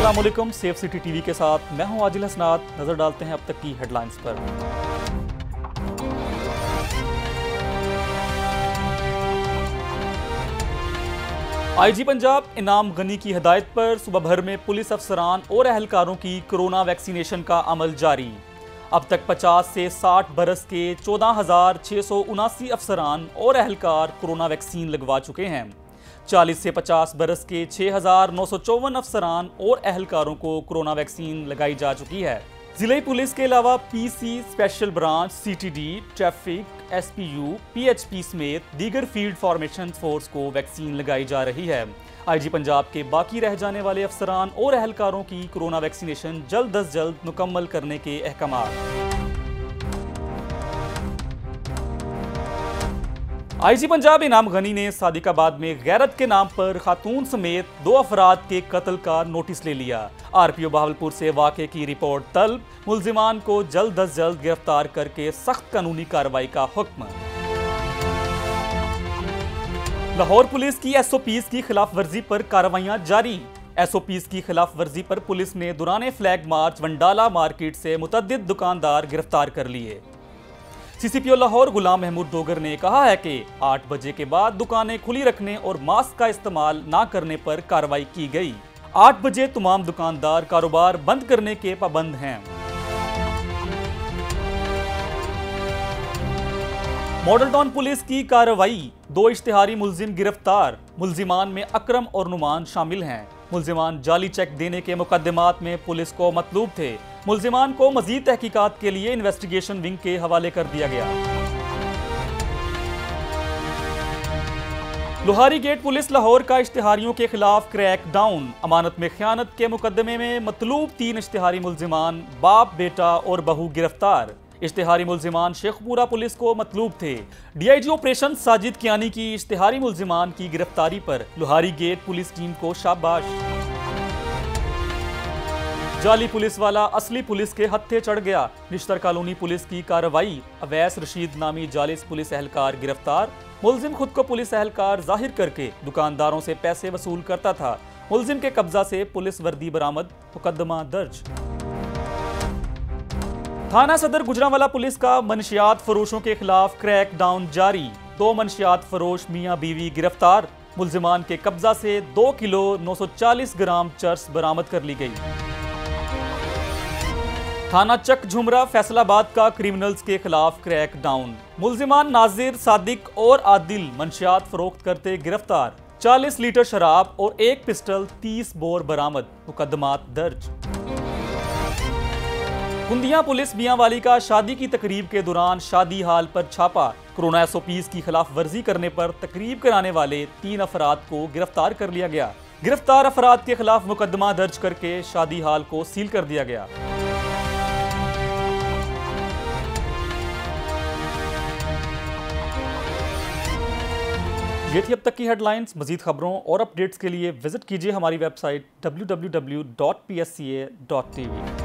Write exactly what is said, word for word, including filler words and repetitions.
अस्सलाम वालेकुम, safe city TV के साथ मैं हूं आजिल हसनात। नजर डालते हैं अब तक की हेडलाइंस पर। आईजी पंजाब इनाम गनी की हिदायत पर सुबह भर में पुलिस अफसरान और अहलकारों की कोरोना वैक्सीनेशन का अमल जारी। अब तक पचास से साठ बरस के चौदह हजार छः सौ उनासी अफसरान और अहलकार कोरोना वैक्सीन लगवा चुके हैं। चालीस से पचास बरस के छः हजार नौ सौ चौवन अफसरान और अहलकारों को कोरोना वैक्सीन लगाई जा चुकी है। जिले पुलिस के अलावा PC, special branch, CTD, traffic, SPU, PHP समेत दीगर फील्ड फॉर्मेशन फोर्स को वैक्सीन लगाई जा रही है। आईजी पंजाब के बाकी रह जाने वाले अफसरान और अहलकारों की कोरोना वैक्सीनेशन जल्द अज जल्द मुकम्मल करने के अहकाम। आईजी पंजाब इनाम गनी ने सादिकाबाद में गैरत के नाम पर खातून समेत दो अफराद के कत्ल का नोटिस ले लिया। आरपीओ बहावलपुर से वाक़े की रिपोर्ट तलब, मुल्जिमान को जल्द अज जल्द गिरफ्तार करके सख्त कानूनी कार्रवाई का हुक्म। लाहौर पुलिस की एसओपीज की खिलाफ वर्जी पर कार्रवाइयां जारी। एसओपीज की खिलाफ वर्जी पर पुलिस ने दुराने फ्लैग मार्च वंडाला मार्केट से मुतद्दिद दुकानदार गिरफ्तार कर लिए। सीसीपीओ लाहौर गुलाम महमूद डोगर ने कहा है कि आठ बजे के बाद दुकानें खुली रखने और मास्क का इस्तेमाल ना करने पर कार्रवाई की गई। आठ बजे तमाम दुकानदार कारोबार बंद करने के पाबंद हैं। मॉडल टाउन पुलिस की कार्रवाई, दो इश्तिहारी मुल्जिम गिरफ्तार। मुल्जिमान में अकरम और नुमान शामिल हैं। मुल्जिमान जाली चेक देने के मुकदमात में पुलिस को मतलूब थे। मुल्जिमान को मजीद तहकीकात के लिए इन्वेस्टिगेशन विंग के हवाले कर दिया गया। लोहारी गेट पुलिस लाहौर का इश्तिहारियों के खिलाफ क्रैक डाउन। अमानत में खयानत के मुकदमे में मतलूब तीन इश्तिहारी मुल्जिमान, बाप, बेटा और बहू गिरफ्तार। इश्तिहारी मुल्जिमान शेखपुरा पुलिस को मतलूब थे। डीआईजी ऑपरेशन साजिद कियानी की इश्तिहारी मुल्जिमान की गिरफ्तारी पर लोहारी गेट पुलिस टीम को शाबाश। जाली पुलिस वाला असली पुलिस के हत्थे चढ़ गया। निश्तर कॉलोनी पुलिस की कार्रवाई, अवैस रशीद नामी जालिस पुलिस एहलकार गिरफ्तार। मुल्जिम खुद को पुलिस एहलकार जाहिर करके दुकानदारों से पैसे वसूल करता था। मुल्जिम के कब्जा से पुलिस वर्दी बरामद, मुकदमा दर्ज। थाना सदर गुजरांवाला पुलिस का मनशियात फरोशों के खिलाफ क्रैक डाउन जारी। दो मनशियात फरोश मियां बीवी गिरफ्तार। मुल्जिमान के कब्जा से दो किलो नौ सौ चालीस ग्राम चर्स बरामद कर ली गई। थाना चक झुमरा फैसलाबाद का क्रिमिनल्स के खिलाफ क्रैक डाउन। मुल्जिमान नाजिर, सादिक और आदिल मंशियात फरोख्त करते गिरफ्तार। चालीस लीटर शराब और एक पिस्टल, तीस बोर बरामद, मुकदमात दर्ज। कुंदिया पुलिस मियांवाली का शादी की तकरीब के दौरान शादी हाल पर छापा। कोरोना एसओपीज की खिलाफ वर्जी करने पर तकरीब कराने वाले तीन अफराद को गिरफ्तार कर लिया गया। गिरफ्तार अफराद के खिलाफ मुकदमा दर्ज करके शादी हाल को सील कर दिया गया। ये थी अब तक की हेडलाइंस। मजीद खबरों और अपडेट्स के लिए विजिट कीजिए हमारी website W W W dot P S C A dot T we.